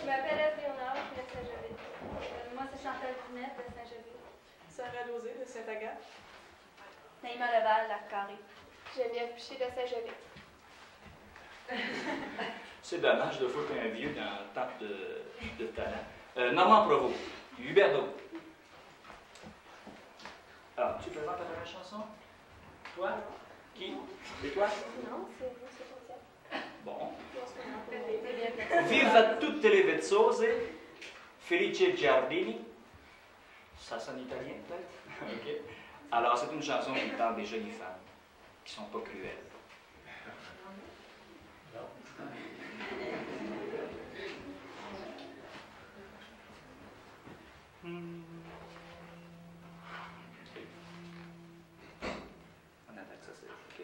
m'appelle Eve Léonard, je viens de Saint-Jovite. Moi, c'est Chantal Pinette de Saint-Jovite. Sarah Lozé de Saint-Agathe. Naïma Leval, la Carré. Geneviève Piché de Saint-Jovite. C'est dommage de foutre un vieux dans le temple de talent. Normand Provost, Hubert Daud. Alors, tu présentes la première chanson? Toi? Qui? Et toi? Non, c'est pas Bon. ça. Viva tutte le vezzose, Felice Giardini. Ça sonne italien, peut-être? OK. Alors, c'est une chanson qui parle des jolies femmes, qui sont pas cruelles. On attaque ça, c'est OK.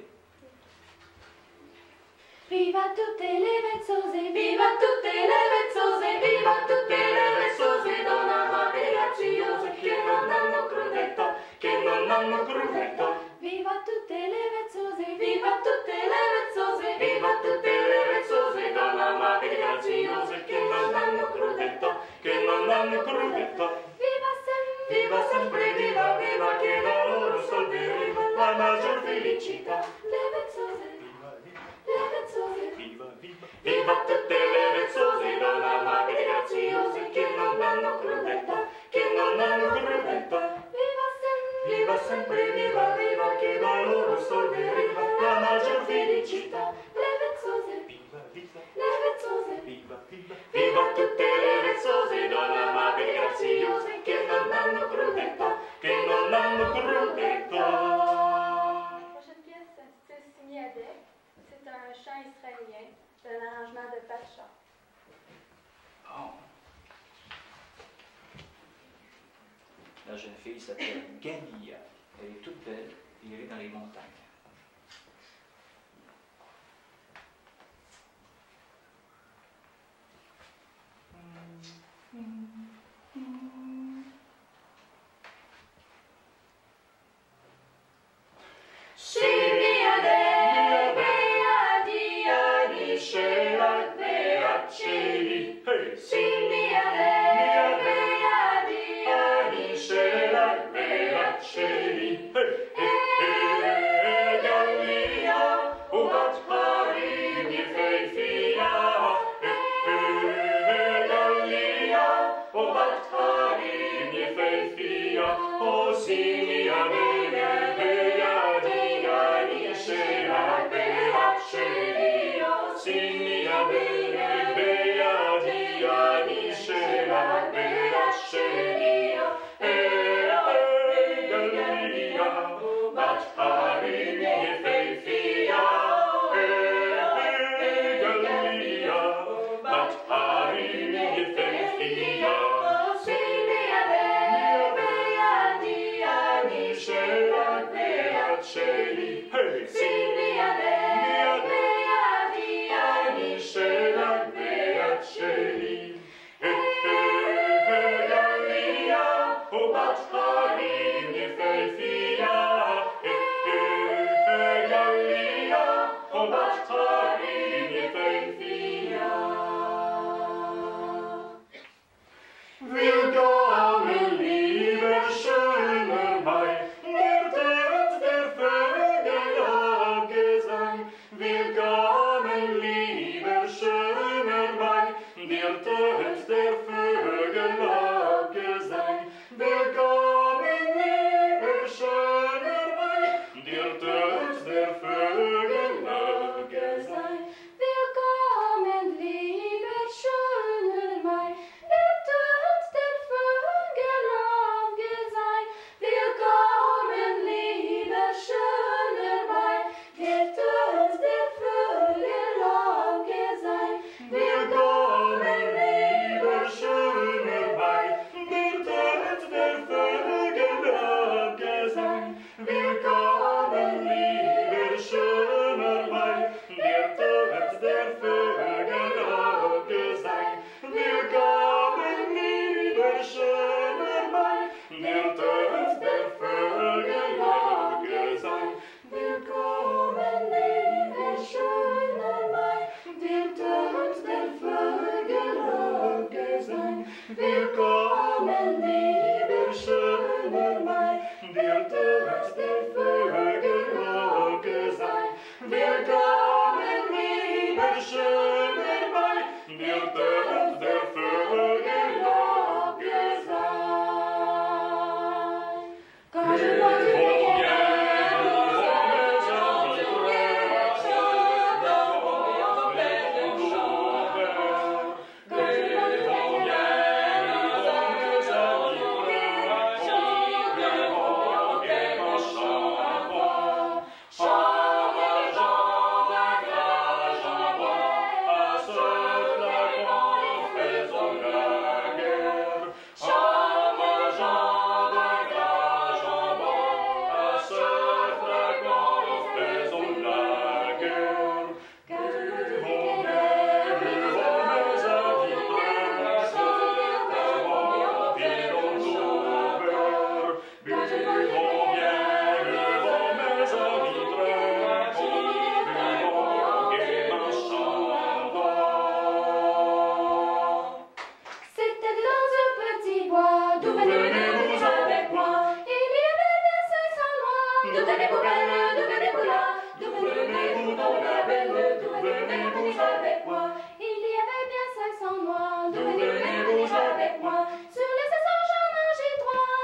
Viva tutte le vezzose, viva tutte le vezzose, viva tutte le vezzose, donna amate graziose, che non danno crudetto, che non danno crudetto. Viva tutte le vezzose, viva tutte le vezzose, viva tutte le vezzose, donna amate graziose, che non danno crudetto, che non danno crudetto. Viva sempre, viva, viva, che da loro sol deriva la maggior felicità. Le vezzose, le vezzose, Viva, viva. viva tutte le vezzose, donna amate graziose, che non danno crudetto, che non danno crudetto. Viva sempre, viva, viva, che da loro sol deriva la maggior felicità. Le vezzose, Viva, viva. le vezzose, Viva, viva. viva tutte le vezzose, donna amate graziose, che non danno crudetto, che non danno crudetto. La prochaine pièce s'intitule Simiadeh. C'est un chant israélien de l'arrangement de Patcha. Bon. La jeune fille s'appelle Galia. Elle est toute belle et elle est dans les montagnes. Simiadeh, Beadi, Adi, Shelah, Beacheli. Simiadeh, Beadi, Adi, Shelah, Beacheli. Galia, Ubat Harim, Yefeifia. Galia, Ubat Harim, Yefeifia. O Simiadeh, Beadi, Adi, Shelah, Beacheli. O Simiadeh, Beadi, Adi, Shelah, Beacheli. Galia, Ubat Harim, Yefeifia. Galia, Ubat Harim, Yefeifia. O Simiadeh, Beadi, Adi, Shelah, Beacheli. Simiadeh, Beadi, Adi, Shelah, Beacheli. Galia, Ubat Harim, Yefeifia. Galia, Ubat Harim, Yefeifia. Willkommen, lieber schöner Mai, der Tanz der Vögel hat Gesang. Willkommen, lieber schöner Mai, der Tanz der Vögel hat Gesang. Willkommen, lieber schöner Mai, der Tanz der Vögel hat Gesang. Willkommen, lieber schöner Mai, der Tanz der Vögel hat Gesang. Willkommen, lieber schöner Mai, der Tanz der Vögel hat Gesang. Willkommen, lieber schöner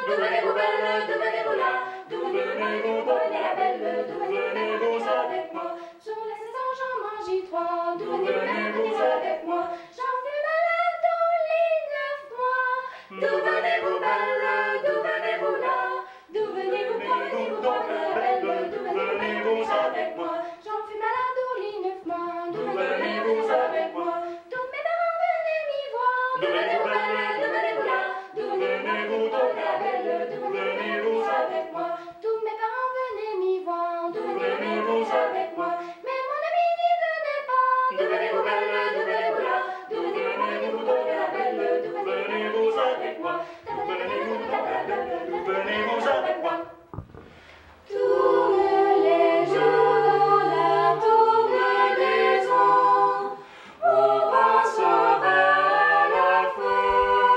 D'où venez-vous belle, d'où venez-vous là? D'où venez-vous bonne et la belle? D'où venez-vous avec moi? Sur les 16 ans, j'en mange y 3. D'où venez-vous avec moi? J'en fais malade tous les 9 mois. D'où venez-vous belle, d'où venez-vous là? D'où venez-vous bonne et la belle? D'où venez-vous avec moi? J'en fais malade tous les 9 mois. D'où venez-vous avec moi? Tous mes parents venaient m'y voir. D'où venez-vous belle, d'où venez-vous là? D'où venez-vous bonne et la belle? D'où venez-vous avec moi? Tous mes parents venaient m'y voir. D'où venez-vous avec moi? Mais mon ami n'y venait pas. D'où venez-vous belle, d'où venez-vous là? D'où venez-vous bonne et la belle? D'où venez-vous avec moi? D'où venez-vous bonne et la belle? D'où venez-vous avec moi? Tourne les jours dans la tournaison, on passera à la fin.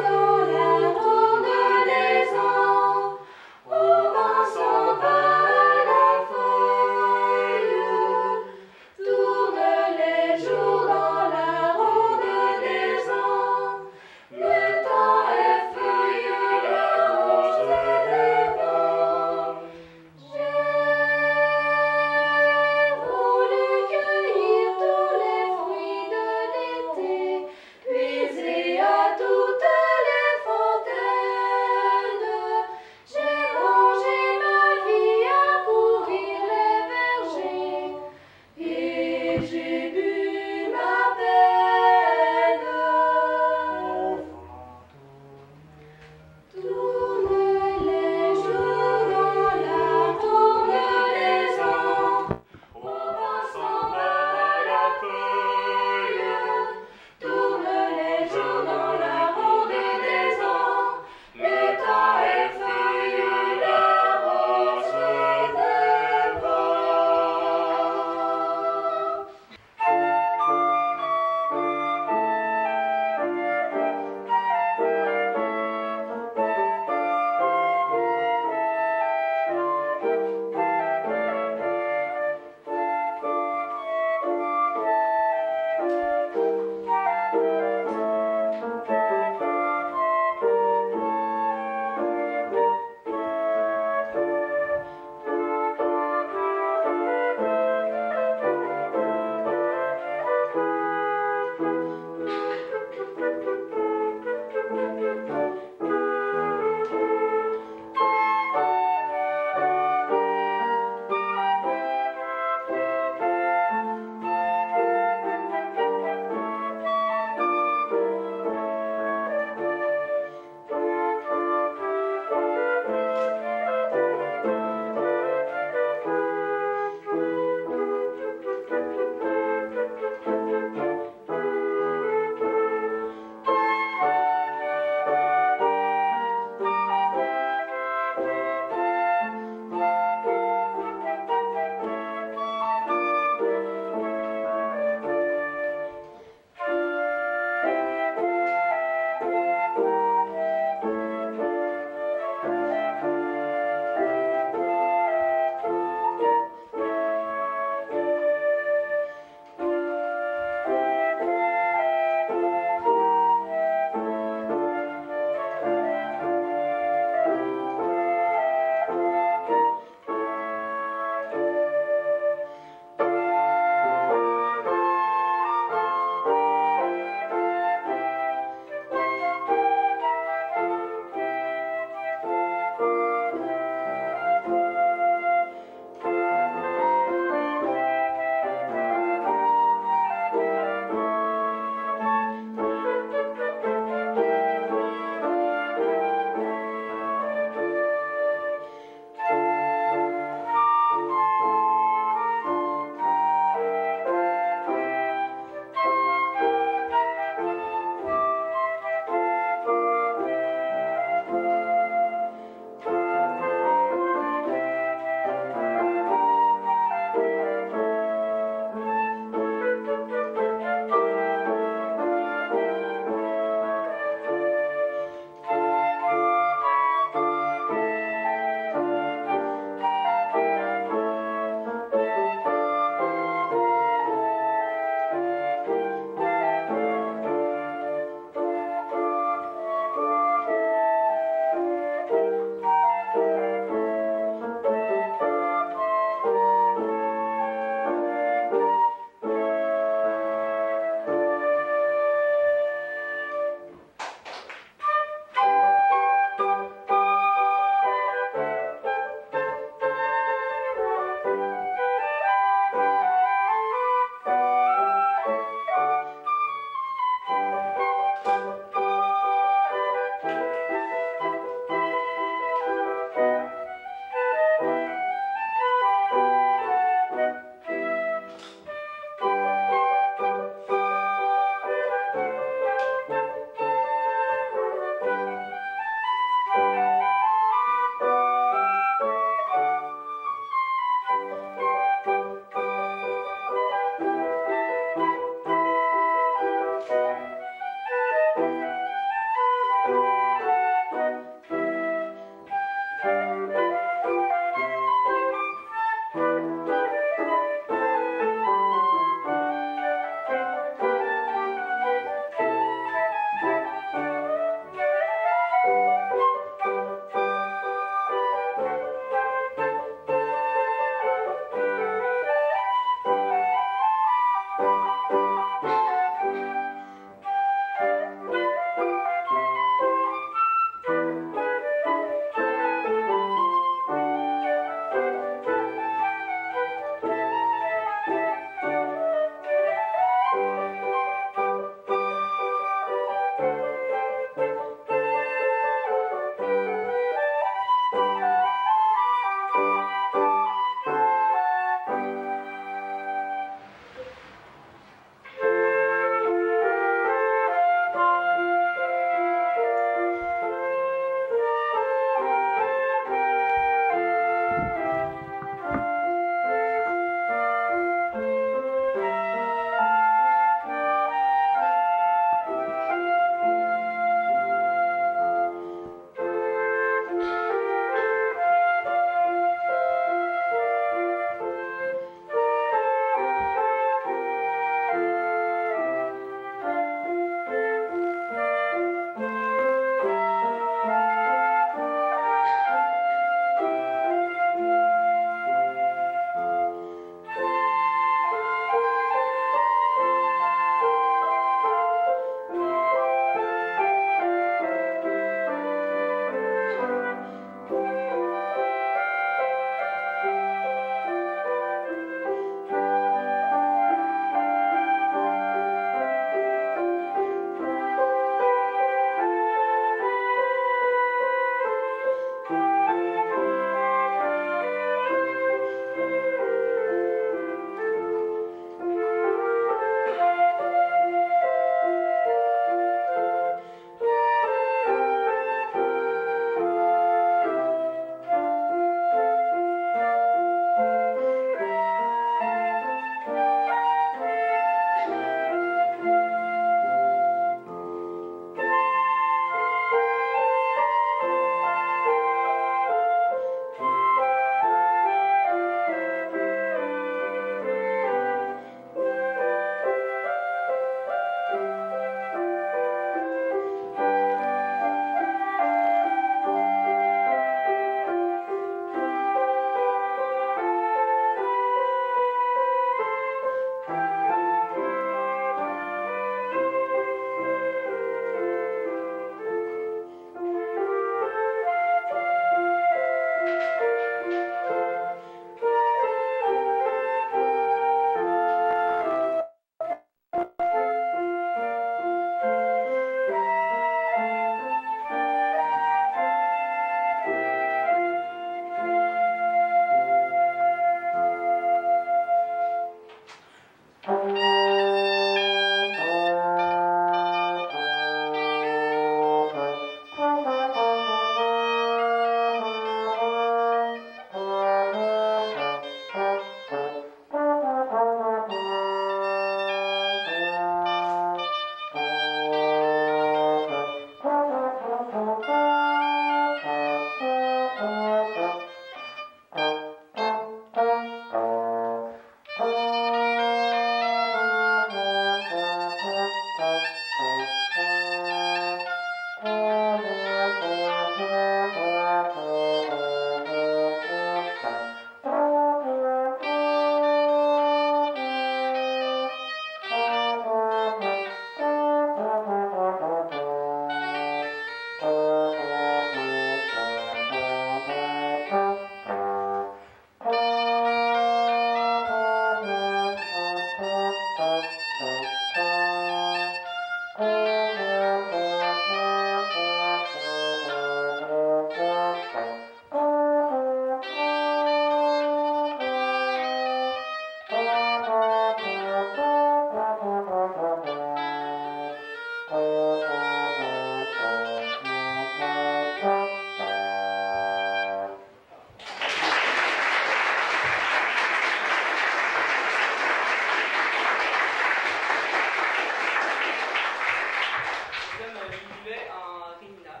fait en ré mineur.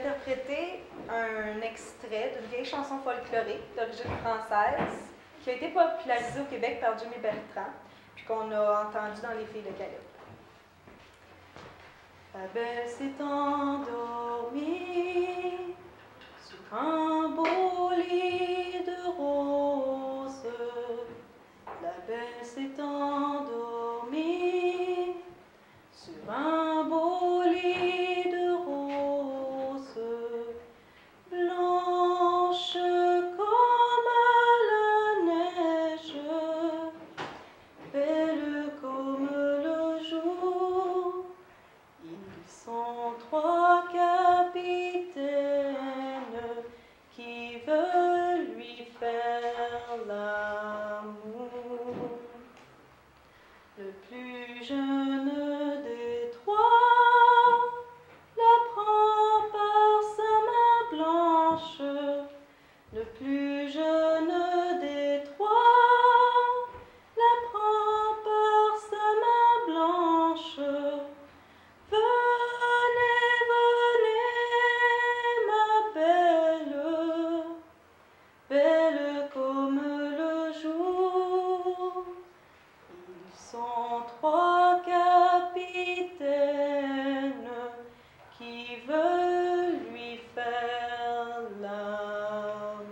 interpréter un extrait d'une vieille chanson folklorique d'origine française qui a été popularisée au Québec par Jimmy Bertrand, puis qu'on a entendu dans Les Filles de Calypso. La belle s'est endormie sur un beau lit de roses. La belle s'est endormie sur un beau lit de roses, blanche comme la neige, belle comme le jour. Ils sont trois capitaines qui veulent lui faire l'amour. Le plus jeune des trois la prend par sa main blanche. Le plus jeune des trois la prend par sa main blanche. Venez, venez, ma belle, belle comme le jour. Ils sont trois capitaines qui veulent lui faire l'amour.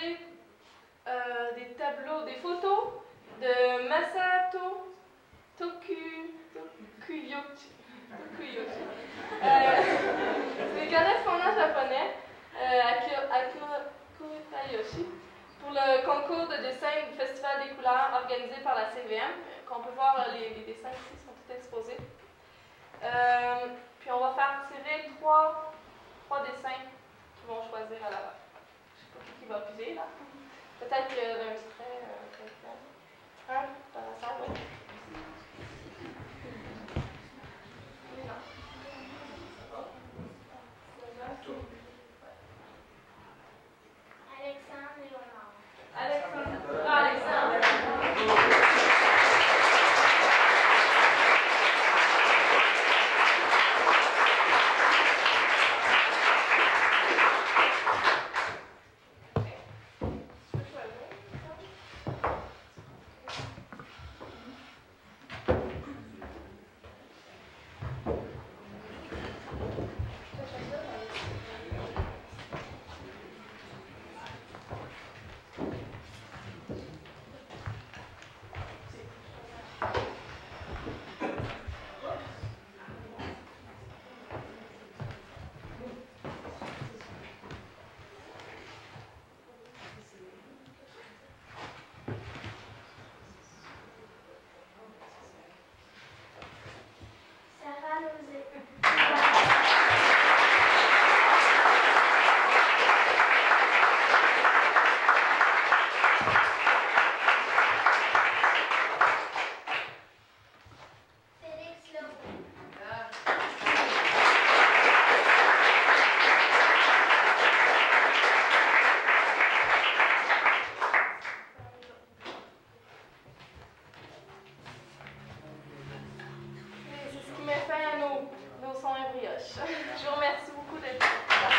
exposer des tableaux, des photos de Masato Tokuyoshi. C'est correspondant japonais Akira Kurotayoshi pour le concours de dessin du Festival des couleurs organisé par la CVM, qu'on peut voir les dessins ici sont tous exposés. Puis on va faire tirer trois dessins qu'ils vont choisir à la fin. Je ne sais pas qui va piger là. Peut-être qu'il y a un petit trait dans la salle, oui. Alexandre Léonard. Alexandre. Sarah Lozé. Félix Leroux. C'est ce qui met fin à nos sons et brioches. Je vous remercie beaucoup d'être là.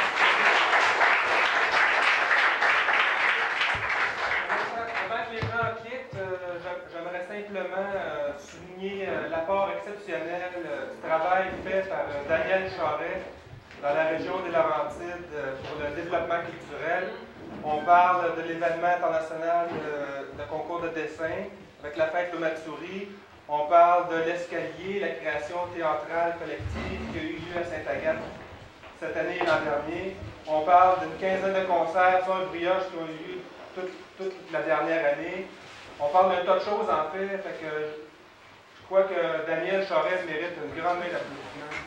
Avant que les gens quittent, j'aimerais simplement souligner l'apport exceptionnel du travail fait par Daniel Charret dans la région des Laurentides pour le développement culturel. On parle de l'événement international de concours de dessin avec la fête de Matsuri. On parle de l'escalier, la création théâtrale collective qui a eu lieu à Sainte-Agathe cette année et l'an dernier. On parle d'une quinzaine de concerts, soit un brioche qui ont eu lieu toute la dernière année. On parle d'un tas de choses en fait que je crois que Daniel Charest mérite une grande main d'applaudissements.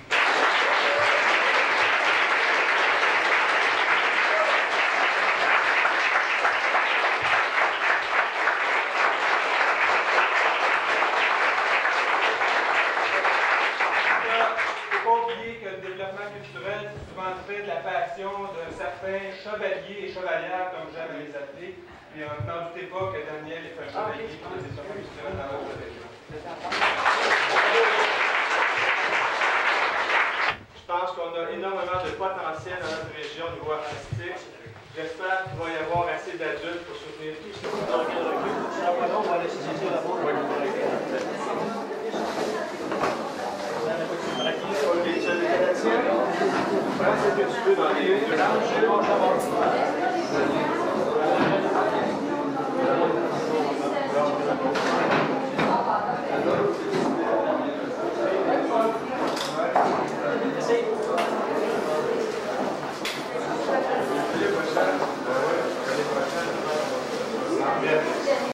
Certains chevaliers et chevalières, comme j'aime les appeler, et n'en doutez pas que Daniel est un chevalier pour les développements culturels dans notre région. Je pense qu'on a énormément de potentiel dans notre région au niveau artistique. J'espère qu'il va y avoir assez d'adultes pour soutenir tout ce qu'on a. On va laisser saisir la bourre. Ok, tu as des Canadiens? Prends ce que tu veux dans les deux langues.